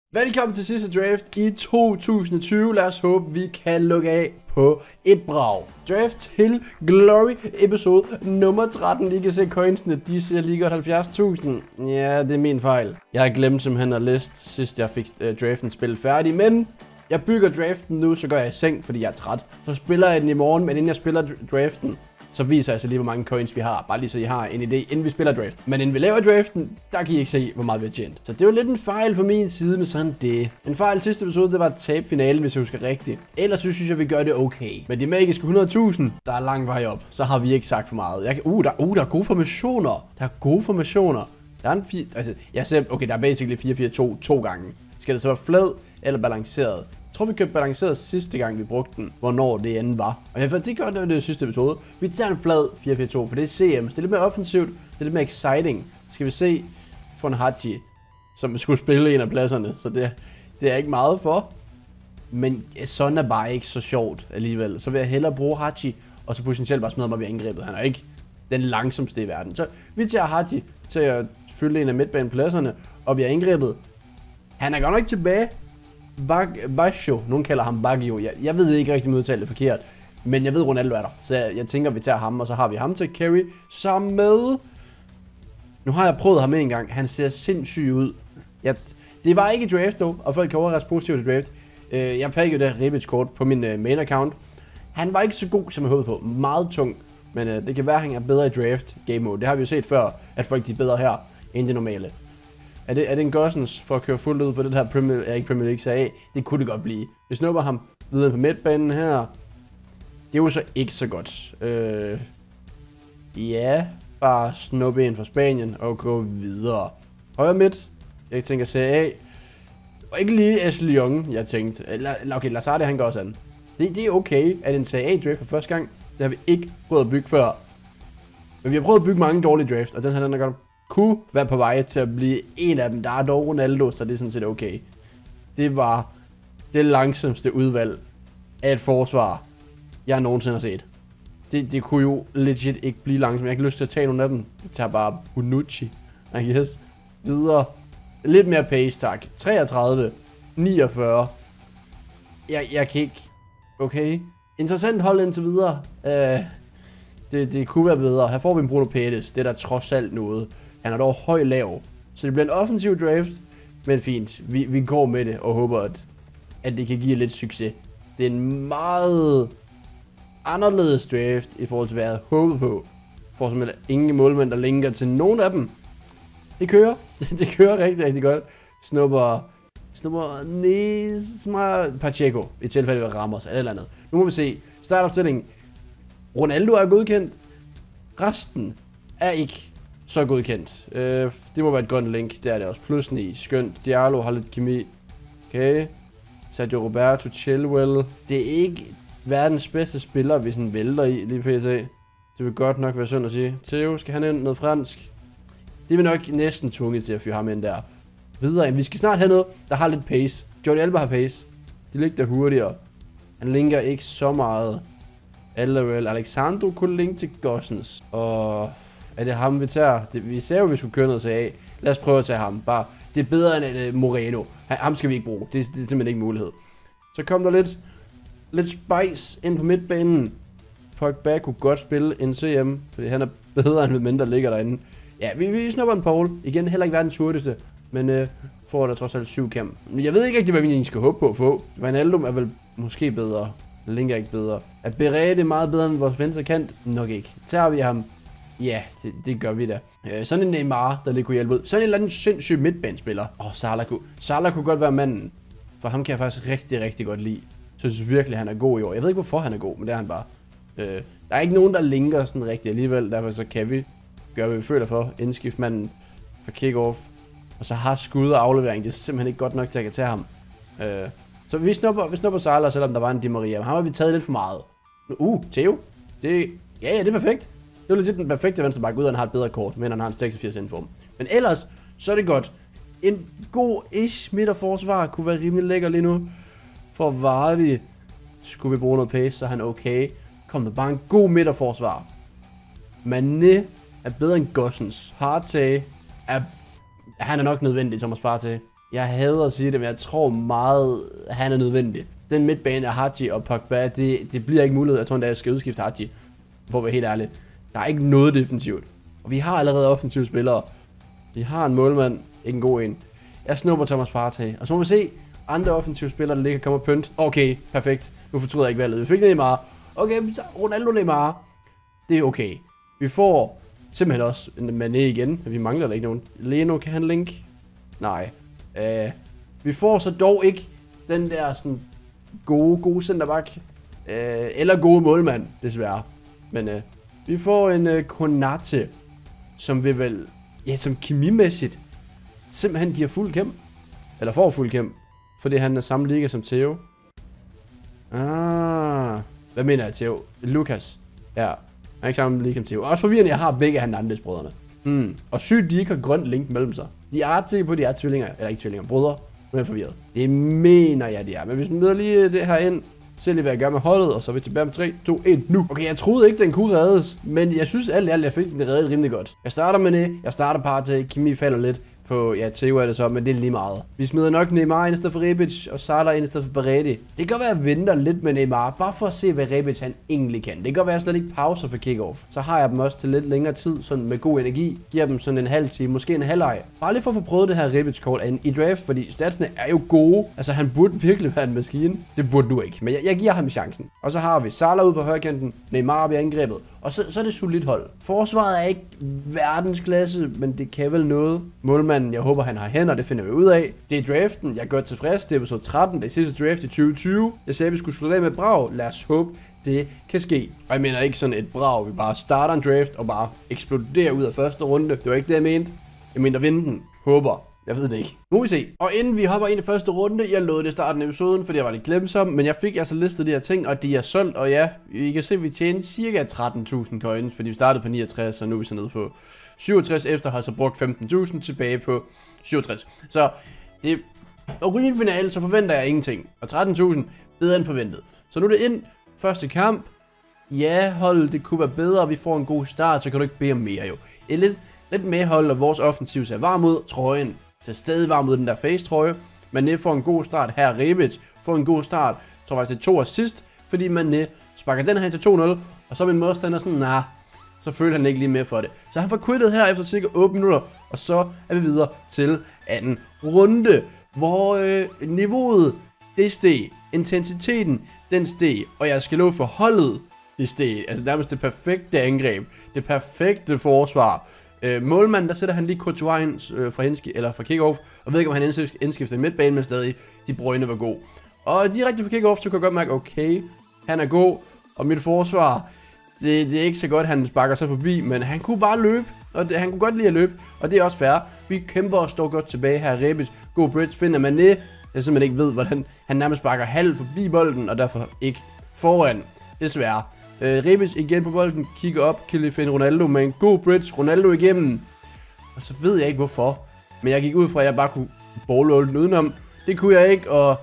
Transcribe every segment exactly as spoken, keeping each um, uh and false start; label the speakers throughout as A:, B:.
A: Velkommen til sidste draft i to tusind og tyve. Lad os håbe, vi kan lukke af på et brag. Draft til Glory episode nummer tretten. I kan se coinsene, de ser lige godt halvfjerds tusind. Ja, det er min fejl. Jeg har glemt simpelthen at liste, sidst jeg fik uh, draften spillet færdig. Men jeg bygger draften nu, så går jeg i seng, fordi jeg er træt. Så spiller jeg den i morgen, men inden jeg spiller draften, så viser jeg så lige, hvor mange coins vi har. Bare lige så I har en idé, inden vi spiller draft. Men inden vi laver draften, der kan I ikke se, hvor meget vi har tjent. Så det var lidt en fejl fra min side med sådan det. En fejl sidste episode, det var at tabe finalen, hvis jeg husker rigtigt. Ellers så synes jeg, vi gør det okay. Men de magiske hundrede tusind, der er lang vej op. Så har vi ikke sagt for meget. Jeg kan, uh, der, uh, der er gode formationer. Der er gode formationer. Der er en fire, altså, jeg ser, okay, der er basically fire fire to to gange. Skal det så være flad eller balanceret? Jeg tror, vi købte balanceret sidste gang, vi brugte den, hvornår det end var. Og jeg det gør det, det sidste episode. Vi tager en flad fire fire to, for det er C M. Det er lidt mere offensivt, det er lidt mere exciting. Skal vi se for en Haji, som skulle spille en af pladserne, så det, det er ikke meget for. Men sådan er bare ikke så sjovt alligevel. Så vil jeg hellere bruge Haji, og så potentielt bare smide mig ved angrebet. Han er ikke den langsomste i verden. Så vi tager Haji til at fylde en af midtbanepladserne, og vi har angrebet. Han er godt nok tilbage. Bag, Baggio, nogen kalder ham Baggio. Jeg, jeg ved ikke rigtig, om jeg udtaler det forkert. Men jeg ved, Ronaldo er der. Så jeg, jeg tænker, vi tager ham, og så har vi ham til carry. Sammen med... Nu har jeg prøvet ham en gang. Han ser sindssyg ud. Jeg, det var ikke draft dog, og folk kan overraske positivt til draft. Uh, jeg pakkede det her Rebic-kort på min uh, main account. Han var ikke så god, som jeg håbede på. Meget tung. Men uh, det kan være, at han er bedre i draft game mode. Det har vi jo set før, at folk de er bedre her, end det normale. Er det, er det en Gossens for at køre fuldt ud på det her Premier, ja, ikke Premier League Serie A? Det kunne det godt blive. Vi snupper ham videre på midtbanen her. Det er jo så ikke så godt. Øh, ja, bare snuppe ind fra Spanien og gå videre. Højre midt. Jeg tænker Serie A. Og ikke lige Ashley Young, jeg tænkte. Okay, Lazard, han går også an. Det, det er okay, at en Serie A draft for første gang. Det har vi ikke prøvet at bygge før. Men vi har prøvet at bygge mange dårlige draft, og den her den er godt. Kunne være på vej til at blive en af dem. Der er dog Ronaldo, så det er sådan set okay. Det var det langsomste udvalg af et forsvar, jeg nogensinde har set. Det, det kunne jo legit ikke blive langsomt. Jeg har ikke lyst til at tage nogle af dem. Jeg tager bare Bonucci. I guess. Videre. Lidt mere pace, tak. treogtredive. niogfyrre. Jeg, jeg kan ikke... Okay. Interessant hold indtil videre. Uh, det, det kunne være bedre. Her får vi en Bruno Pettis. Det er der trods alt noget. Han er dog høj lav. Så det bliver en offensiv draft. Men fint. Vi, vi går med det og håber, at, at det kan give lidt succes. Det er en meget anderledes draft i forhold til, hvad jeg havde håbet på. For simpelthen ingen målmænd, der linker til nogen af dem. Det kører. Det kører rigtig, rigtig godt. Snupper... Snupper... Nesma... Pacheco. I tilfælde af Ramos eller andet. Nu må vi se. Startopstillingen. Ronaldo er godkendt. Resten er ikke så godkendt. Øh, det må være et grønt link. Det er det også. Plus ni. Skønt. Diallo har lidt kemi. Okay. Sergio Roberto. Chilwell. Det er ikke verdens bedste spiller, vi sådan vælter i lige pt. Det vil godt nok være synd at sige. Theo, skal han ind noget fransk? Det er vi nok næsten tvunget til at fyre ham ind der. Videre. Vi skal snart have noget, der har lidt pace. Jordi Alba har pace. De ligger der hurtigere. Han linker ikke så meget. Alderweireld. Alexandro kunne linke til Gossens. Og er det ham, vi tager? Det, vi ser jo, vi skulle køre noget af. Lad os prøve at tage ham. Bare, det er bedre end uh, Moreno. Han, ham skal vi ikke bruge. Det, det er simpelthen ikke mulighed. Så kom der lidt, lidt spice ind på midtbanen. Pogba kunne godt spille en C M, fordi han er bedre end hvem der ligger derinde. Ja, vi, vi snupper en Paul. Igen, heller ikke verdens hurtigste. Men øh, får der trods alt syv kamp. Jeg ved ikke rigtig, hvad vi egentlig skal håbe på at få. Wijnaldum er vel måske bedre. Link er ikke bedre. At Berette er meget bedre end vores venstre kant? Nok ikke. Tager vi ham? Ja, det, det gør vi da. Øh, sådan en Neymar, der lige kunne hjælpe ud. Sådan en eller anden sindssyg midtbanespiller. Åh, oh, Salah kunne. Salah kunne godt være manden. For ham kan jeg faktisk rigtig, rigtig godt lide. Så jeg synes virkelig, han er god i år. Jeg ved ikke, hvorfor han er god, men det er han bare. Øh, der er ikke nogen, der linker sådan rigtig alligevel. Derfor så kan vi gøre, hvad vi føler for. Indskift manden for kick-off. Og så har skud og aflevering. Det er simpelthen ikke godt nok til at jeg kan tage ham. Øh, så vi snupper, vi snupper Salah, selvom der var en Di Maria. Men ham har vi taget lidt for meget. Uh, Theo. Det, ja, ja, det er perfekt. Det er legit den perfekte venstreback, ud af han har et bedre kort, men han har en seksogfirs inform. Men ellers, så er det godt. En god-ish midterforsvar kunne være rimelig lækker lige nu. For Vardy skulle vi bruge noget pace, så er han okay. Kom der bare en god midterforsvar. Mané er bedre end Gossens. Partey er... Han er nok nødvendig, som at spare til. Jeg hader at sige det, men jeg tror meget, at han er nødvendig. Den midtbane af Haji og Pogba, det, det bliver ikke muligt. Jeg tror endda, jeg skal udskifte Haji, for at være helt ærlig. Der er ikke noget defensivt. Og vi har allerede offensive spillere. Vi har en målmand, ikke en god en. Jeg snupper Thomas Partey. Og så må vi se andre offensive spillere, der ligger og kommer pynt. Okay, perfekt. Nu fortryder jeg ikke valget. Vi fik Neymar. Okay, Ronaldo Neymar. Det er okay. Vi får simpelthen også en Mané igen. Vi mangler der ikke nogen. Leno, kan han link? Nej. Uh, vi får så dog ikke den der sådan gode, gode centerback. Uh, eller gode målmand, desværre. Men uh, vi får en uh, Konate, som vil vel, ja, som kemimæssigt simpelthen giver fuld kæmp. Eller får fuld kæmp. Fordi han er samme liga som Theo. Ah, hvad mener jeg, Theo? Lukas. Ja, han er ikke samme liga som Theo. Også forvirrende, jeg har begge Hernandez-brødrene. Hmm. Og sygt, de ikke har grønt link mellem sig. De er til på, de er tvillinger. Eller ikke tvillinger, brødre. Nu er jeg forvirret. Det mener jeg, de er. Men hvis vi møder lige det her ind, se lige hvad jeg gør med holdet, og så er vi tilbage med tre, to, et, nu. Okay, jeg troede ikke, den kunne reddes, men jeg synes alt i alt, jeg fik den reddet rimelig godt. Jeg starter med det, jeg starter Partey, Kimi falder lidt på, ja, Theo er det så, men det er lige meget. Vi smider nok Neymar ind i stedet for Rebic, og Salah ind i stedet for Baredi. Det kan godt være, at jeg venter lidt med Neymar, bare for at se, hvad Rebic han egentlig kan. Det kan godt være, at jeg slet ikke pauser for kick-off. Så har jeg dem også til lidt længere tid, sådan med god energi. Giver dem sådan en halv time, måske en halvleg. Bare lige for at få prøvet det her Rebic-kort i draft, fordi statsene er jo gode. Altså, han burde virkelig være en maskine. Det burde du ikke, men jeg, jeg giver ham chancen. Og så har vi Salah ude på højkanten, Neymar bliver angrebet, og så, så er det solidt hold. Forsvaret er ikke verdensklasse, men det kan vel noget. Målmanden, jeg håber, han har hænder, det finder vi ud af. Det er draften, jeg er godt tilfreds. Det er episode tretten, det er sidste draft i tyve tyve. Jeg sagde, at vi skulle slutte af med brag. Lad os håbe, det kan ske. Og jeg mener ikke sådan et brag, vi bare starter en draft og bare eksploderer ud af første runde. Det var ikke det, jeg mente. Jeg mente at vinde den. Håber. Jeg ved det ikke. Nu må vi se. Og inden vi hopper ind i første runde, jeg lovede det i starten af episoden, fordi jeg var lidt glemsom, men jeg fik altså listet de her ting, og de er solgt, og ja, I kan se, at vi tjener cirka tretten tusind coins, fordi vi startede på niogtres, og nu er vi så nede på syvogtres, efter har så brugt femten tusind tilbage på syvogtres. Så det og rygen finale, så forventer jeg ingenting. Og tretten tusind bedre end forventet. Så nu er det ind. Første kamp. Ja, hold, det kunne være bedre, vi får en god start, så kan du ikke bede om mere jo. Et lidt, lidt medhold, og vores offensiv er varm mod trøjen. Så stadig varm mod den der face-trøje. Mané får en god start her. Rebic får en god start. Jeg tror faktisk det er to assist, fordi Mané sparker den her ind til to nul. Og så er min modstander sådan, nah, så føler han ikke lige med for det. Så han får quittet her efter cirka otte minutter. Og så er vi videre til anden runde, hvor øh, niveauet, det steg. Intensiteten, den steg. Og jeg skal love for holdet, det steg. Altså nærmest det perfekte angreb. Det perfekte forsvar. Øh, målmanden, der sætter han lige Courtois øh, fra, henski, eller fra kick-off. Og ved ikke, om han indskifter i midtbanen, men stadig de Bruyne var god. Og direkte fra kick-off, så kan jeg godt mærke, okay, han er god. Og mit forsvar, det, det er ikke så godt, han sparker sig forbi, men han kunne bare løbe. Og det, han kunne godt lide at løbe, og det er også fair. Vi kæmper og står godt tilbage her. Rebic, god bridge, finder Mané. Jeg simpelthen ikke ved, hvordan han nærmest sparker halv forbi bolden, og derfor ikke foran. Desværre. Øh, Rebic igen på bolden, kigger op, kan lige finde Ronaldo med en god bridge. Ronaldo igennem. Og så ved jeg ikke hvorfor, men jeg gik ud fra, at jeg bare kunne ballrolle den udenom. Det kunne jeg ikke, og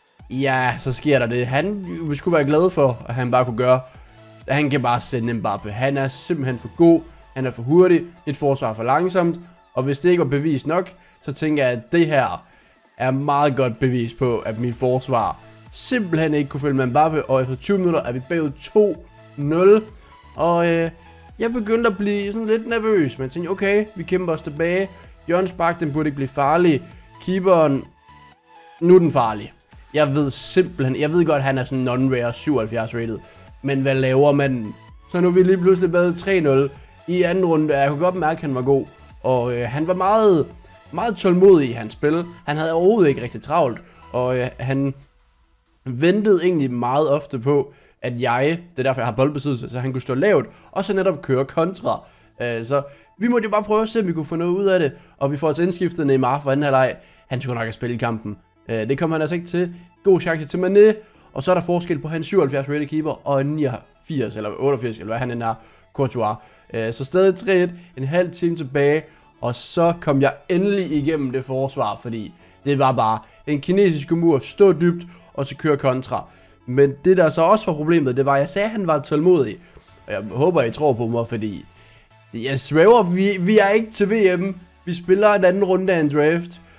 A: ja, så sker der det. Han skulle være glad for, at han bare kunne gøre. Han kan bare sende Mbappé. Han er simpelthen for god. Han er for hurtig. Et forsvar for langsomt. Og hvis det ikke var bevis nok, så tænker jeg, at det her er meget godt bevis på, at mit forsvar simpelthen ikke kunne følge med Mbappé. Og efter tyve minutter er vi bagud to nul. Og øh, jeg begyndte at blive sådan lidt nervøs. Men jeg tænkte, okay, vi kæmper os tilbage. Jørgen Spark, den burde ikke blive farlig. Keeperen, nu er den farlig. Jeg ved simpelthen, jeg ved godt, at han er sådan non-rare syvoghalvfjerds rated. Men hvad laver man? Så nu er vi lige pludselig bagud tre nul i anden runde. Jeg kunne godt mærke, at han var god. Og øh, han var meget, meget tålmodig i hans spil. Han havde overhovedet ikke rigtig travlt. Og øh, han ventede egentlig meget ofte på, at jeg, det er derfor jeg har boldbesiddelse, så han kunne stå lavt, og så netop køre kontra. Øh, så vi måtte jo bare prøve at se, om vi kunne få noget ud af det. Og vi får altså indskiftet Neymar for anden halvleg. Han skulle nok have spillet i kampen. Øh, det kommer han altså ikke til. God chance til Mané. Og så er der forskel på hans syvoghalvfjerds rated keeper og niogfirs eller otteogfirs, eller hvad han end er, Courtois. Øh, så stadig tre et, en halv time tilbage. Og så kom jeg endelig igennem det forsvar, fordi det var bare en kinesisk mur, stå dybt, og så køre kontra. Men det der så også var problemet, det var, at jeg sagde, at han var tålmodig. Og jeg håber, I tror på mig, fordi jeg svæver, vi, vi er ikke til V M. Vi spiller en anden runde af en draft.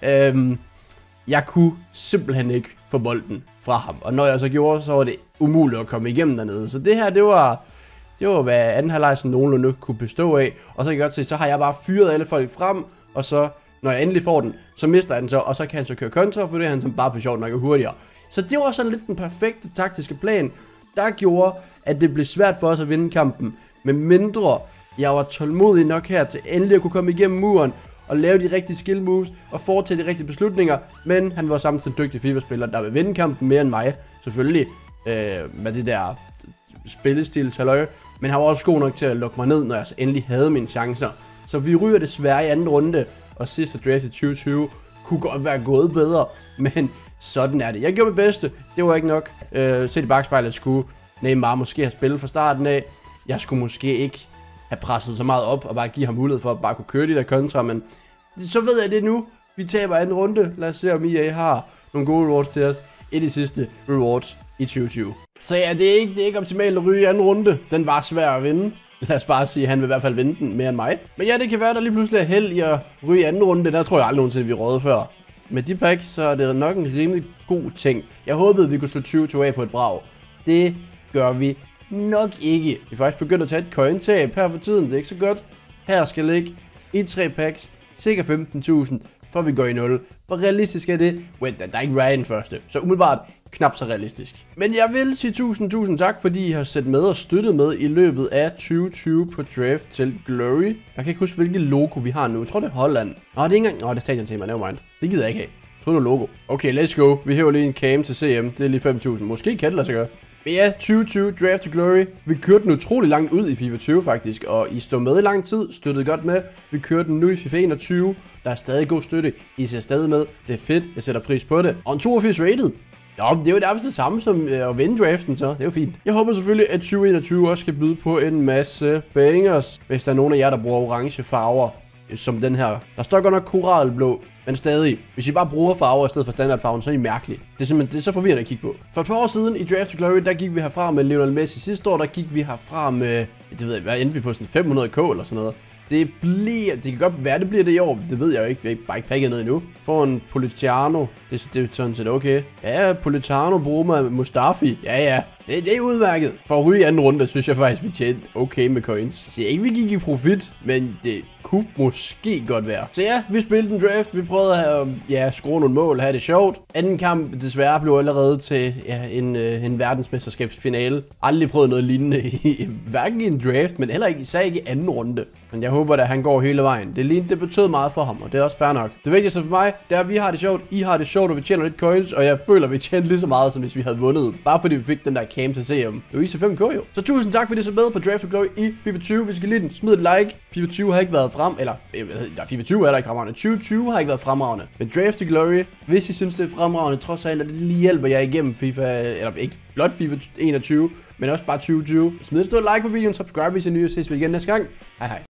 A: Øhm, jeg kunne simpelthen ikke få bolden fra ham. Og når jeg så gjorde, så var det umuligt at komme igennem dernede. Så det her, det var, det var hvad anden halvleg sådan nogenlunde kunne bestå af. Og så kan jeg godt se, så har jeg bare fyret alle folk frem. Og så, når jeg endelig får den, så mister jeg den så. Og så kan han så køre kontra, for det er han som bare på sjovt nok er hurtigere. Så det var sådan lidt den perfekte taktiske plan, der gjorde, at det blev svært for os at vinde kampen. Med mindre jeg var tålmodig nok her til endelig at kunne komme igennem muren og lave de rigtige skill moves og foretage de rigtige beslutninger. Men han var samtidig en dygtig FIFA-spiller, der vil vinde kampen mere end mig, selvfølgelig, øh, med det der spillestil, halløj. Men han var også god nok til at lukke mig ned, når jeg så endelig havde mine chancer. Så vi ryger desværre i anden runde, og sidste draft i tyve tyve kunne godt være gået bedre, men sådan er det. Jeg gjorde mit bedste, det var ikke nok. Øh, set i bagspejlet skulle Neymar måske have spillet fra starten af. Jeg skulle måske ikke have presset så meget op og bare give ham mulighed for at bare kunne køre de der kontra, men så ved jeg det nu. Vi taber anden runde. Lad os se, om E A har nogle gode rewards til os i de sidste rewards i tyve tyve. Så ja, det er ikke, det er ikke optimalt at ryge i anden runde. Den var svær at vinde. Lad os bare sige, at han vil i hvert fald vinde den mere end mig. Men ja, det kan være, der lige pludselig er held i at ryge i anden runde. Der tror jeg aldrig nogensinde, vi rådede før. Med de packs, så er det nok en rimelig god ting. Jeg håbede, vi kunne slå tyve tyve af på et brag. Det gør vi nok ikke. Vi er faktisk begyndt at tage et coin-tab her for tiden. Det er ikke så godt. Her skal ligge i tre packs, cirka femten tusind, for vi går i nul. Hvor realistisk er det? Wait, der er ikke Ryan første. Så umiddelbart knap så realistisk. Men jeg vil sige tusind, tusind tak, fordi I har set med og støttet med i løbet af tyve tyve på draft til Glory. Jeg kan ikke huske, hvilket logo vi har nu. Jeg tror, det er Holland. Nå, det er ikke engang... Nå, det er stadion tema. Nevermind. Det gider jeg ikke have. Jeg tror, det er logo. Okay, let's go. Vi hæver lige en cam til C M. Det er lige fem tusind. Måske kan det lade sig gøre. Men ja, tyve tyve Draft to Glory. Vi kørte den utrolig langt ud i FIFA tyve faktisk, og I stod med i lang tid, støttede godt med. Vi kører den nu i FIFA enogtyve. Der er stadig god støtte. I ser stadig med. Det er fedt. Jeg sætter pris på det. Og en toogfirs rated. Jo, det er jo nærmest det samme som øh, at vinde draften, så det er jo fint. Jeg håber selvfølgelig, at tyve enogtyve også skal byde på en masse bangers, hvis der er nogen af jer, der bruger orange farver, som den her. Der står godt nok koralblå, men stadig. Hvis I bare bruger farver i stedet for standardfarven, så er I mærkelige. Det er simpelthen det er så forvirrende at kigge på. For et par år siden i Draft to Glory, der gik vi herfra med Lionel Messi. Sidste år, der gik vi herfra med, det ved jeg, hvad endte vi på, sådan fem hundrede k eller sådan noget. Det bliver, det kan godt være, det bliver det i år. Det ved jeg jo ikke. Vi har bare ikke pakket ned endnu. For en Politano. Det, det er sådan set okay. Ja, Politano, Bruma, Mustafi. Ja, ja. Det, det er udmærket. For at ryge i anden runde, synes jeg faktisk, vi tjente okay med coins. Så jeg ikke, vi gik i profit, men det kunne måske godt være. Så ja, vi spillede en draft. Vi prøvede at have, ja, score nogle mål, have det sjovt. Anden kamp desværre blev allerede til ja, en, øh, en verdensmesterskabsfinale. Aldrig prøvet noget lignende i hverken i en draft, men heller ikke, især ikke i anden runde. Men jeg håber at han går hele vejen. Det, lignede, det betød meget for ham, og det er også fair nok. Det vigtigste for mig, det er, at vi har det sjovt. I har det sjovt, og vi tjener lidt coins, og jeg føler, at vi tjener lige så meget, som hvis vi havde vundet. Bare fordi vi fik den der cam til C M. Det var I C fem K jo. Så tusind tak, fordi I så med på Draft to Glory i FIFA tyve. Hvis I kan lide den, smid et like. FIFA tyve har ikke været frem, eller ja, FIFA tyve er der ikke fremragende. tyve tyve har ikke været fremragende. Men Draft to Glory, hvis I synes det er fremragende, trods alt, at det lige hjælper jer igennem FIFA, eller ikke blot FIFA enogtyve, men også bare tyve tyve. Smid et stort like på videoen, subscribe hvis I er nye, og ses vi igen næste gang. Hej hej.